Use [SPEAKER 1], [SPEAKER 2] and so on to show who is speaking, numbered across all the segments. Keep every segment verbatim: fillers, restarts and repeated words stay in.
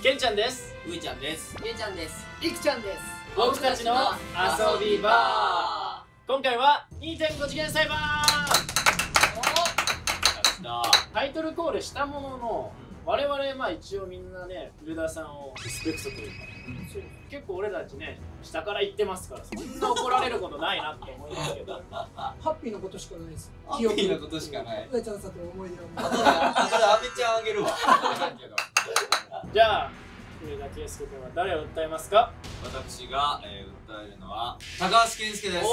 [SPEAKER 1] けんちゃんです。
[SPEAKER 2] ういちゃんです。
[SPEAKER 3] ゆうちゃんです。
[SPEAKER 4] いくちゃんです。
[SPEAKER 1] 僕たちの遊び場。今回は にてんご 次元裁判。タイトルコールしたものの、我々まあ一応みんなね、ルダさんをリスペクトというか、結構俺たちね、下から言ってますから、そんな怒られることないなって思いますけど、
[SPEAKER 4] ハッピーなことしかないです。
[SPEAKER 2] ハッピーなことしかない。
[SPEAKER 4] うえちゃんさんと思い出を。
[SPEAKER 2] あめちゃんあげるわ。
[SPEAKER 1] じゃあ上田圭佑君は誰を訴えますか？
[SPEAKER 2] 私が、えー、訴えるのは高橋健介です。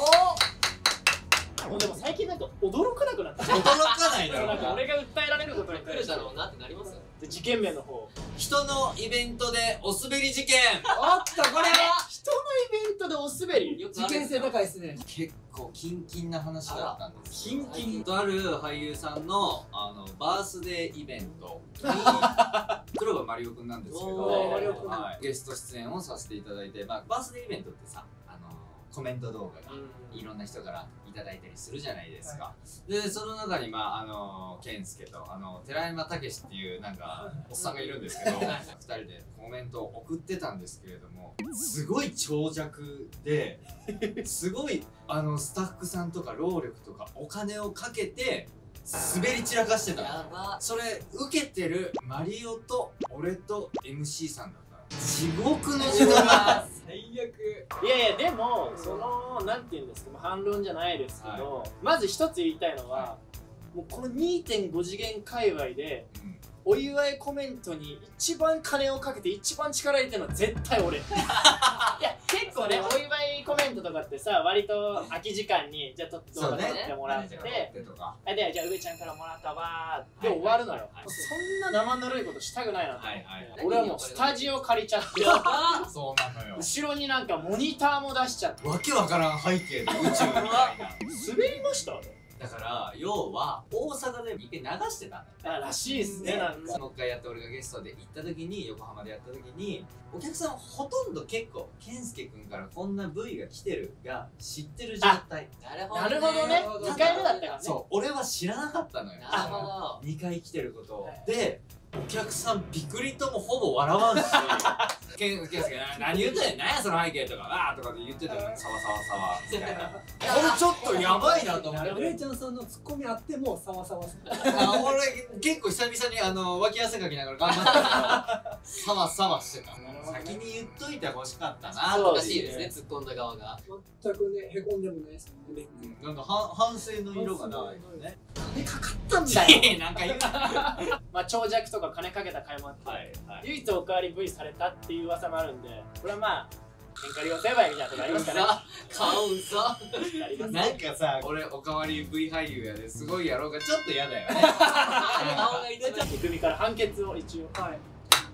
[SPEAKER 1] もうでも最近なんか驚かなくなった。
[SPEAKER 2] 驚かないだろう
[SPEAKER 1] なんか俺が訴えられることに
[SPEAKER 3] 来
[SPEAKER 1] 対して
[SPEAKER 3] るだろうなってなります。
[SPEAKER 1] で事件名の方、
[SPEAKER 2] 人のイベントでお滑り事件。
[SPEAKER 4] おっとこれは
[SPEAKER 1] 人のイベントでお滑り、
[SPEAKER 4] 事件性高いですね。
[SPEAKER 2] 結構キンキンな話だったんですよ。
[SPEAKER 1] キンキン
[SPEAKER 2] とある俳優さんのあのバースデーイベントに黒羽マリオくんなんですけど、
[SPEAKER 1] おーマリオくん
[SPEAKER 2] はい、ゲスト出演をさせていただいて、まあ、バースデーイベントってさ、あのコメント動画がいろんな人からいただいたりするじゃないですか。はい、でその中にまああの健介とあの寺山武史っていうなんかおっさんがいるんですけど、ふたりでコメントを送ってたんですけれども、すごい長尺ですごいあのスタッフさんとか労力とかお金をかけて滑り散らかしてた。
[SPEAKER 3] やば。
[SPEAKER 2] それ受けてるマリオと俺と エムシー さんだったら地獄の時間。
[SPEAKER 3] 最悪。
[SPEAKER 1] いやいやでもそのなんていうんですか、まあ反論じゃないですけど、はい、まず一つ言いたいのは、はい、もうこの にてんご 次元界隈で、うん、お祝いコメントに一番金をかけて一番力入れてるのは絶対俺。いや結構ね、お祝いコメントとかってさ、割と空き時間にじゃあ撮って撮ってもらって、ね、あでじゃあ上ちゃんからもらったわーって終わるのよ。そんな生ぬるいことしたくないなと思って、俺はもうスタジオ借りちゃって、
[SPEAKER 2] そうなのよ。
[SPEAKER 1] 後ろになんかモニターも出しちゃって、
[SPEAKER 2] わけわからん背景で宇宙みたいな。
[SPEAKER 1] 滑りました。
[SPEAKER 2] だから要は大阪で一回流してたんだ
[SPEAKER 1] らしいっすね。なんか
[SPEAKER 2] もう一回やって俺がゲストで行った時に、横浜でやった時にお客さんほとんど結構健介君からこんな ブイ が来てるが知ってる状態。
[SPEAKER 3] なるほど
[SPEAKER 1] なるほどね。にかいめだったからね。
[SPEAKER 2] そう俺は知らなかったのよ。
[SPEAKER 3] なるほど。
[SPEAKER 2] にかい来てることでお客さんビクリともほぼ笑わんし、健介が何言ってんねん、何やその背景とかあーとかで言ってたの、サワサワサワみたいな。これちょっとやばいなと思って。
[SPEAKER 4] うえちゃんさんのツッコミあってもサワサワする。
[SPEAKER 2] あ俺結構久々にあの脇汗かきながら頑張ってたからサワサワしてた。先に言っといてほしかったな。
[SPEAKER 3] おかしいですね、突っ込んだ側が。
[SPEAKER 4] 全くね、へこんでもないですもんね。
[SPEAKER 2] なんか反省の色がないよね。
[SPEAKER 4] 金かかったんだよ。
[SPEAKER 2] なんか言う
[SPEAKER 1] まあ長尺とか金かけた買いもあって、はいはい、唯一おかわり ブイ されたっていう噂もあるんで、これはまあ喧嘩利用成敗みたいなとこありますかね。
[SPEAKER 3] 顔嘘。
[SPEAKER 2] なんかさ、俺おかわり ブイ 俳優やですごいやろうがちょっと嫌だよね。
[SPEAKER 3] 顔が一番。
[SPEAKER 1] 三組から判決を一応。はい。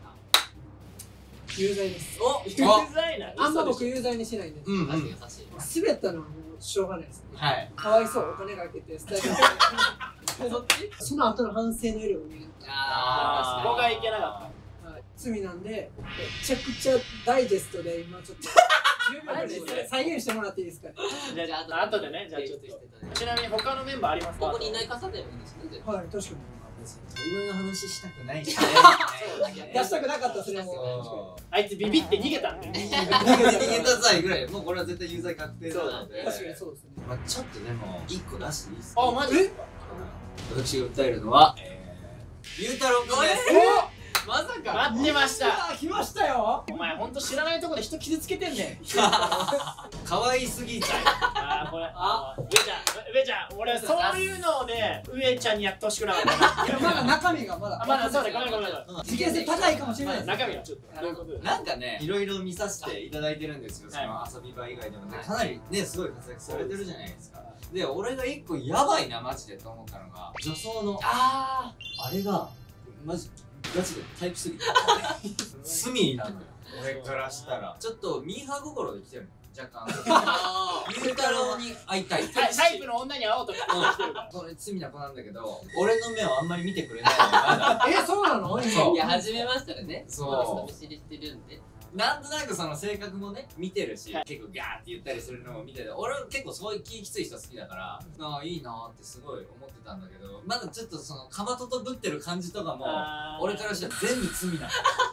[SPEAKER 4] 有罪です。
[SPEAKER 1] お、有罪な。
[SPEAKER 4] あんま僕有罪にしないんで。
[SPEAKER 2] うん、
[SPEAKER 3] マジで優しい。
[SPEAKER 4] 滑ったのはもうしょうがないです。
[SPEAKER 2] はい。
[SPEAKER 4] かわいそう、お金かけてスタジオ。そっち？その後の反省の色を見る。
[SPEAKER 1] ああ、そこがいけなかった。
[SPEAKER 4] はい。罪なんで、めちゃくちゃダイジェストで今ちょっとじゅうびょうで再現してもらっていいですか？
[SPEAKER 1] じゃあ後でね、じゃあちょっと。ちなみに他のメンバーありますか？
[SPEAKER 3] ここにいない方でもいいですね。
[SPEAKER 4] はい、確かに。
[SPEAKER 2] 鳥越の話したくないしね。
[SPEAKER 4] 出したくなかったですね、もう。
[SPEAKER 1] あいつビビって逃げたんで。
[SPEAKER 2] 逃げた際ぐらい、もうこれは絶対有罪確定なので。
[SPEAKER 4] 確かにそうですね。
[SPEAKER 2] まあちょっとでも一個出していいですか？
[SPEAKER 1] あ、マジ？
[SPEAKER 2] 私が訴えるのはゆうたろうくんです。
[SPEAKER 3] まさか
[SPEAKER 1] 待ってました。
[SPEAKER 4] 来ましたよ。
[SPEAKER 1] お前ほんと知らないとこで人傷つけてんねん。
[SPEAKER 2] 可愛すぎちゃう。
[SPEAKER 1] あーこれ、あ上ちゃん、上ちゃん、俺そういうのをね、上ちゃんにやってほしくなかったな。
[SPEAKER 4] まだ中身がまだ。
[SPEAKER 1] あ、まだそうだ、ごめんごめん。
[SPEAKER 4] 事件性高いかもしれないです。
[SPEAKER 1] 中身はちょっと。どういうこと？
[SPEAKER 2] なんかね、いろいろ見させていただいてるんですよ。その遊び場以外でもね、かなりねすごい活躍されてるじゃないですか。で、俺が一個やばいなマジでと思ったのが女装のああれがマジガチでタイプすぎて罪なのよ。俺からしたらちょっとミーハー心で来てるの。若干ゆうたろうに会いたい
[SPEAKER 1] タイプの女に会おうとか来てるから。
[SPEAKER 2] それ罪な子なんだけど、俺の目をあんまり見てくれないのよまだ。
[SPEAKER 4] え、そうなの？
[SPEAKER 3] いや、初めましたらね。
[SPEAKER 2] そう。
[SPEAKER 3] 人見知りしてるんで。
[SPEAKER 2] なんとなくその性格もね見てるし、結構ガーって言ったりするのも見てて、俺結構そういう気きつい人好きだから、ああいいなーってすごい思ってたんだけど、まだちょっとそのかまととぶってる感じとかも俺からしたら全部罪なの。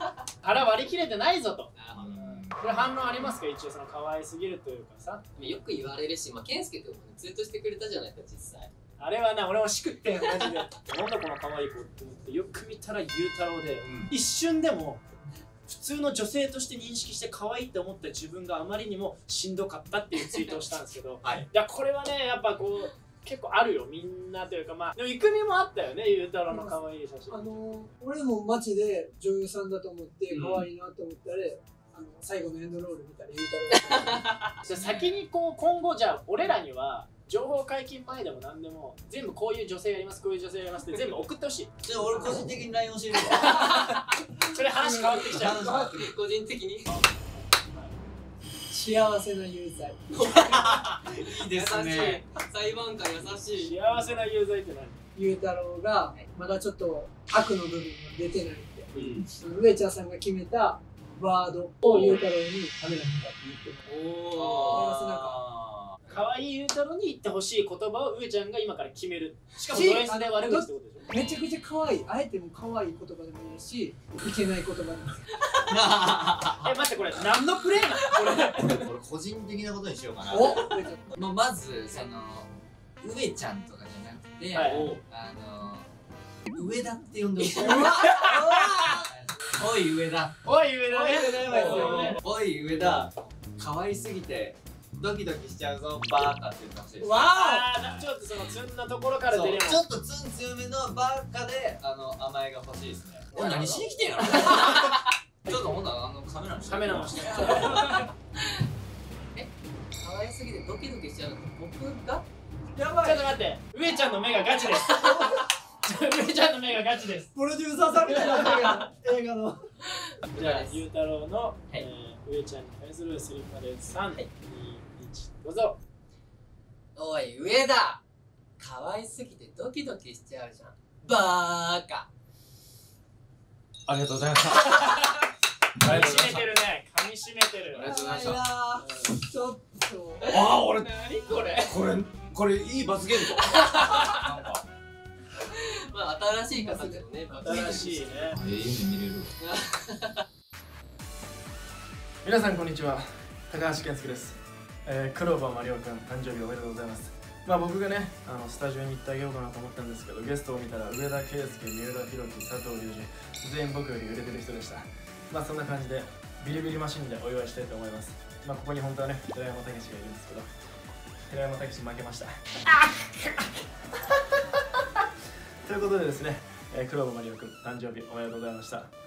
[SPEAKER 1] 腹割り切れてないぞと。
[SPEAKER 3] なるほど。
[SPEAKER 1] これ反応ありますか？一応その可愛すぎるというかさ。
[SPEAKER 3] よく言われるし、まあ、健介君もね、ツイートしてくれたじゃないか、実際。
[SPEAKER 1] あれはな、俺もしくってんマジで。なんだこの可愛い子って思って、よく見たらゆうたろうで、
[SPEAKER 2] うん、
[SPEAKER 1] 一瞬でも普通の女性として認識して可愛いって思った自分があまりにもしんどかったっていうツイートをしたんですけど、
[SPEAKER 2] はい、
[SPEAKER 1] いやこれはね、やっぱこう結構あるよ、みんなというか、まあでも郁美もあったよね、ゆうたろうの可愛い写真。
[SPEAKER 4] あの俺も街で女優さんだと思って可愛いなと思ったら、うん、あの最後のエンドロール見たらゆうたろうだった
[SPEAKER 1] 先にこう今後じゃあ俺らには情報解禁前でも何でも全部こういう女性やります、こういう女性やりますって全部送ってほしい。
[SPEAKER 2] じゃあ俺個人的に ライン 教えるわ。
[SPEAKER 1] それ話変わってきちゃう。
[SPEAKER 3] 個人的に
[SPEAKER 4] 幸せな有罪。
[SPEAKER 2] いいですね。
[SPEAKER 3] 裁判官優しい。
[SPEAKER 1] 幸せな有罪って何？
[SPEAKER 4] ゆうたろうがまだちょっと悪の部分が出てないんで、
[SPEAKER 1] うん、
[SPEAKER 4] 上ちゃんさんが決めたワードをゆうたろうにカメラに向かって言ってもらう。
[SPEAKER 2] お
[SPEAKER 4] お
[SPEAKER 2] ー。
[SPEAKER 1] 可愛いゆうたろうに言ってほしい言葉を上ちゃんが今から決める。しかもド S で悪口ってことでしょ。
[SPEAKER 4] めちゃくちゃ可愛い、あえても可愛い言葉でもいいし、いけない言葉でもいい。
[SPEAKER 1] え、待って、これ何のプレイなの？こ
[SPEAKER 2] 俺個人的なことにしようかな。
[SPEAKER 4] お、
[SPEAKER 2] まあまずその上ちゃんとかじゃなくて、
[SPEAKER 1] はい、
[SPEAKER 2] あの上田って呼んでほしい。おい上田。
[SPEAKER 1] おい上田ね。
[SPEAKER 2] おい上田。可愛すぎてドキドキしちゃうぞバーカって言ってほしいです。
[SPEAKER 4] わ
[SPEAKER 1] あ、ちょっとそのツンなところから出れます。
[SPEAKER 2] ちょっとツン強めのバーカであの甘えが欲しいですね。おい何しに来てんやろ。ちょっとほんならあのカメラの
[SPEAKER 1] カメラの下。
[SPEAKER 3] え、可愛すぎてドキドキしちゃうの僕が？
[SPEAKER 4] やばい。
[SPEAKER 1] ちょっと待って、上ちゃんの目がガチです。上ちゃんの目がガチです。
[SPEAKER 4] プロデューサーさんみたいな映画映画の。
[SPEAKER 1] じゃあゆうたろうの、
[SPEAKER 3] はい
[SPEAKER 1] えー、上ちゃんに対するスリッパでさん、に、いち、どうぞ。
[SPEAKER 3] おい上田、可愛すぎてドキドキしちゃうじゃん。バーカ。
[SPEAKER 5] ありがとうございました。
[SPEAKER 1] 噛み締めてるね。噛み締めてる。
[SPEAKER 2] ありがとうございました。
[SPEAKER 4] ちょっと。
[SPEAKER 5] ああ、俺、
[SPEAKER 1] 何これ。
[SPEAKER 5] これ、これいい罰ゲームだ。なんか。
[SPEAKER 3] まあ新しい形でね。
[SPEAKER 1] 新しいね。
[SPEAKER 2] ええ夢見れる。
[SPEAKER 5] 皆さんこんにちは。高橋健介です。えー、クローバーマリオくん誕生日おめでとうございます。まあ僕がね、あのスタジオに行ってあげようかなと思ったんですけど、ゲストを見たら上田佳祐、三浦宏樹、佐藤隆二、全員僕より売れてる人でした。まあそんな感じでビリビリマシンでお祝いしたいと思います。まあここに本当はね、寺山武史がいるんですけど、寺山武史負けました。ということでですね、えー、クローバーマリオくん誕生日おめでとうございました。